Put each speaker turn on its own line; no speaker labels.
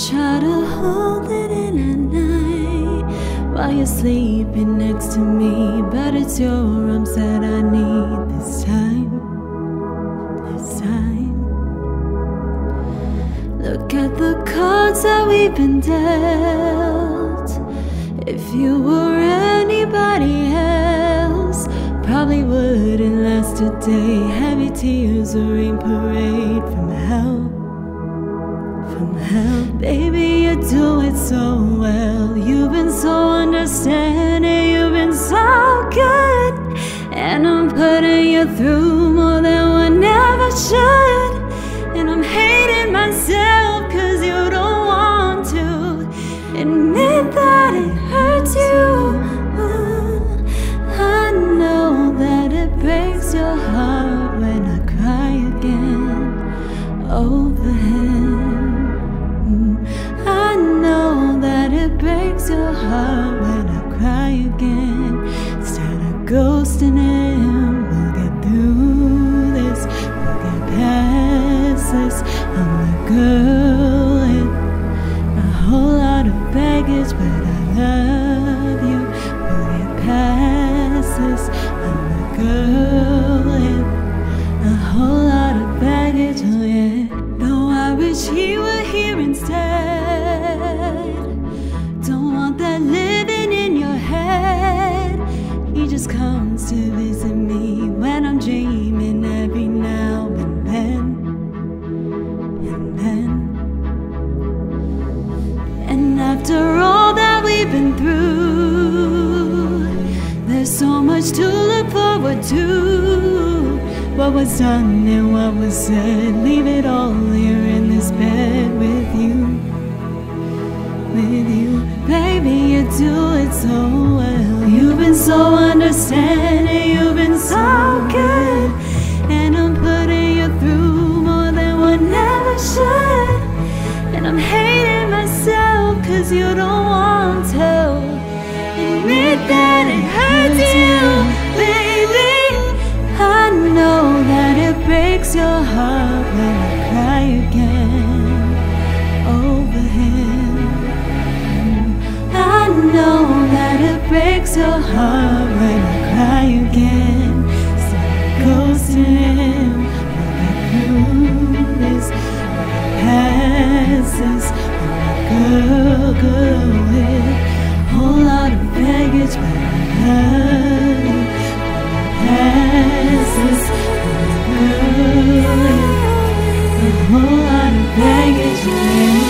try to hold it in at night while you're sleeping next to me, but it's your arms that I need this time. This time. Look at the cards that we've been dealt. If you were anybody else, probably wouldn't last a day. Heavy tears, a rain parade from hell. From hell. Baby, you do it so well. You've been so understanding, you've been so good, and I'm putting you through more than one ever should. And I'm hating myself cause you don't want to admit that it hurts you. I know that it breaks your heart when I cry again over him. I know that it breaks your heart when I cry again. Instead of ghosting him, we'll get through this, we'll get past this. I'm a girl with a whole lot of baggage, but I love you. We'll get past this. I'm a girl with a whole lot of baggage, oh yeah. Though I wish he were here instead. Don't want that living in your head. He just comes to visit me when I'm dreaming every now and then. And after all that we've been through, there's so much to look forward to. What was done and what was said, leave it all here in this bed with you. With you, baby, you do it so well. You've been so understanding, you've been so good, and I'm putting you through more than one ever should. And I'm hating myself cause you don't want to admit that it hurts you, baby. I know that it breaks your heart when I cry again over him. I know that it breaks your heart when I cry again. Instead of ghosting him, we'll get through this, we'll get past this. I'm a girl with a whole lot of baggage, but I love you. Past this, I'm a girl with a whole lot of baggage, yeah.